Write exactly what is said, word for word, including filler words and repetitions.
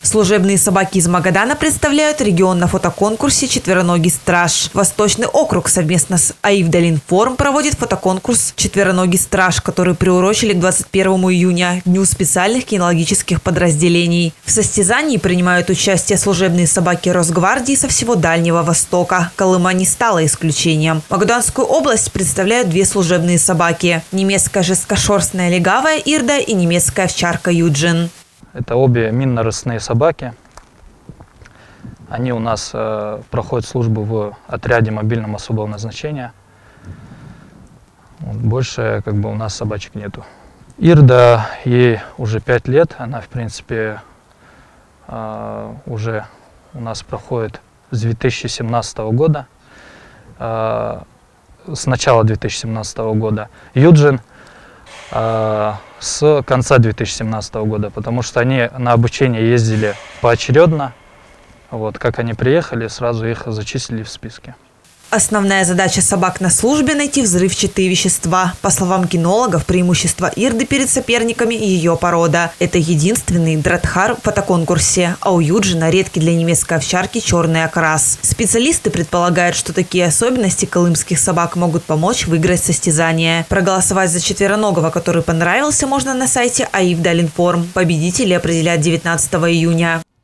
Служебные собаки из Магадана представляют регион на фотоконкурсе «Четвероногий страж». Восточный округ совместно с Аивдалинформ проводит фотоконкурс «Четвероногий страж», который приурочили к двадцать первому июня, Дню специальных кинологических подразделений. В состязании принимают участие служебные собаки Росгвардии со всего Дальнего Востока. Колыма не стала исключением. Магаданскую область представляют две служебные собаки – немецкая жесткошерстная легавая Ирда и немецкая овчарка Юджин. Это обе минно-рысные собаки. Они у нас э, проходят службу в отряде мобильного особого назначения. Вот, больше как бы у нас собачек нету. Ирда, ей уже пять лет. Она, в принципе, э, уже у нас проходит с две тысячи семнадцатого года. Э, с начала две тысячи семнадцатого года. Юджин э, с конца две тысячи семнадцатого года, потому что они на обучение ездили поочередно. Вот, как они приехали, сразу их зачислили в списке. Основная задача собак на службе – найти взрывчатые вещества. По словам кинологов, преимущество Ирды перед соперниками – ее порода. Это единственный дратхар в фотоконкурсе, а у Юджина редкий для немецкой овчарки черный окрас. Специалисты предполагают, что такие особенности колымских собак могут помочь выиграть состязание. Проголосовать за четвероногого, который понравился, можно на сайте Аивдалинформ. Победителей определят девятнадцатого июня.